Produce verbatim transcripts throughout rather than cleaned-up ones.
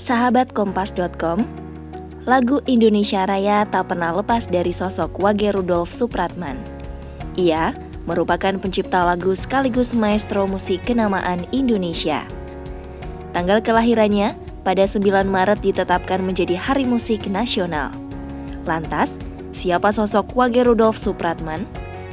Sahabat Kompas titik com, lagu Indonesia Raya tak pernah lepas dari sosok Wage Rudolf Supratman. Ia merupakan pencipta lagu sekaligus maestro musik kenamaan Indonesia. Tanggal kelahirannya pada sembilan Maret ditetapkan menjadi Hari Musik Nasional. Lantas, siapa sosok Wage Rudolf Supratman?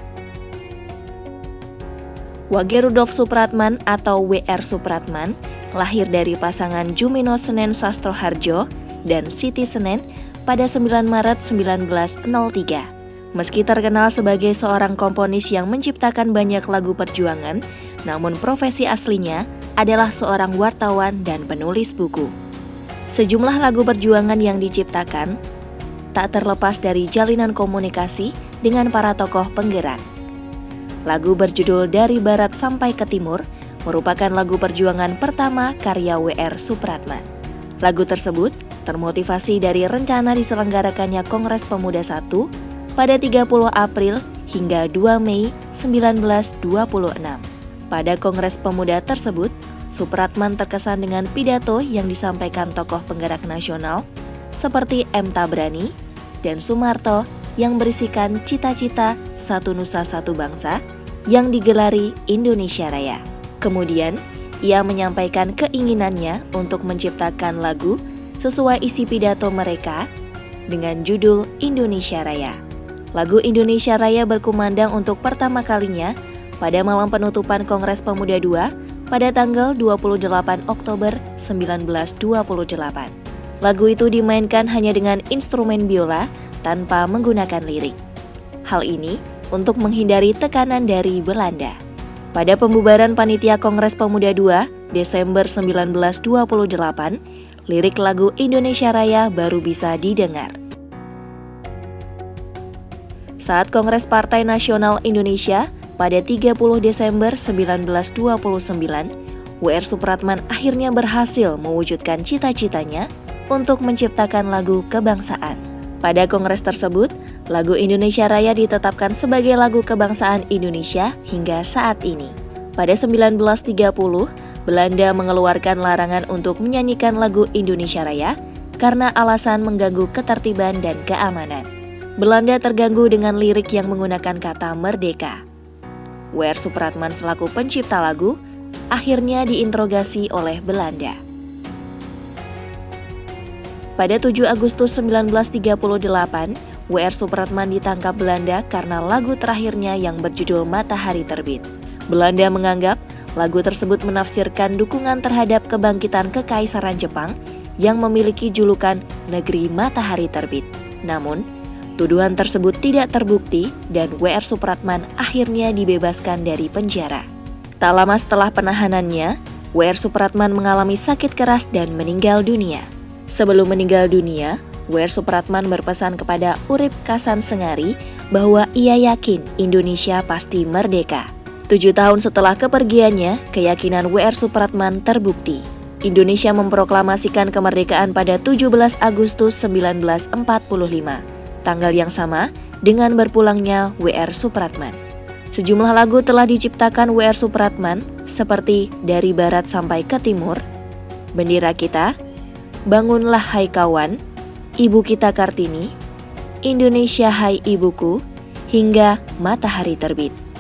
Wage Rudolf Supratman atau W R Supratman lahir dari pasangan Jumino Senen Sastroharjo dan Siti Senen pada sembilan Maret seribu sembilan ratus tiga. Meski terkenal sebagai seorang komponis yang menciptakan banyak lagu perjuangan, namun profesi aslinya adalah seorang wartawan dan penulis buku. Sejumlah lagu perjuangan yang diciptakan tak terlepas dari jalinan komunikasi dengan para tokoh penggerak. Lagu berjudul Dari Barat Sampai ke Timur merupakan lagu perjuangan pertama karya W R Supratman. Lagu tersebut termotivasi dari rencana diselenggarakannya Kongres Pemuda satu pada tiga puluh April hingga dua Mei seribu sembilan ratus dua puluh enam. Pada Kongres Pemuda tersebut, Supratman terkesan dengan pidato yang disampaikan tokoh penggerak nasional seperti M. Tabrani dan Soemarto yang berisikan cita-cita satu nusa satu bangsa yang digelari Indonesia Raya. Kemudian, ia menyampaikan keinginannya untuk menciptakan lagu sesuai isi pidato mereka dengan judul Indonesia Raya. Lagu Indonesia Raya berkumandang untuk pertama kalinya pada malam penutupan Kongres Pemuda dua pada tanggal dua puluh delapan Oktober seribu sembilan ratus dua puluh delapan. Lagu itu dimainkan hanya dengan instrumen biola tanpa menggunakan lirik. Hal ini untuk menghindari tekanan dari Belanda. Pada pembubaran Panitia Kongres Pemuda dua, Desember seribu sembilan ratus dua puluh delapan, lirik lagu Indonesia Raya baru bisa didengar. Saat Kongres Partai Nasional Indonesia pada tiga puluh Desember seribu sembilan ratus dua puluh sembilan, W R Supratman akhirnya berhasil mewujudkan cita-citanya untuk menciptakan lagu kebangsaan. Pada kongres tersebut, lagu Indonesia Raya ditetapkan sebagai lagu kebangsaan Indonesia hingga saat ini. Pada seribu sembilan ratus tiga puluh, Belanda mengeluarkan larangan untuk menyanyikan lagu Indonesia Raya karena alasan mengganggu ketertiban dan keamanan. Belanda terganggu dengan lirik yang menggunakan kata merdeka. W R Supratman selaku pencipta lagu akhirnya diinterogasi oleh Belanda. Pada tujuh Agustus seribu sembilan ratus tiga puluh delapan, W R Supratman ditangkap Belanda karena lagu terakhirnya yang berjudul Matahari Terbit. Belanda menganggap lagu tersebut menafsirkan dukungan terhadap kebangkitan Kekaisaran Jepang yang memiliki julukan Negeri Matahari Terbit. Namun, tuduhan tersebut tidak terbukti dan W R Supratman akhirnya dibebaskan dari penjara. Tak lama setelah penahanannya, W R Supratman mengalami sakit keras dan meninggal dunia. Sebelum meninggal dunia, W R Supratman berpesan kepada Urip Kasan Sengari bahwa ia yakin Indonesia pasti merdeka. Tujuh tahun setelah kepergiannya, keyakinan W R Supratman terbukti. Indonesia memproklamasikan kemerdekaan pada tujuh belas Agustus seribu sembilan ratus empat puluh lima, tanggal yang sama dengan berpulangnya W R Supratman. Sejumlah lagu telah diciptakan W R Supratman seperti Dari Barat Sampai ke Timur, Bendera Kita, Bangunlah Hai Kawan, Ibu Kita Kartini, Indonesia Hai Ibuku, hingga Matahari Terbit.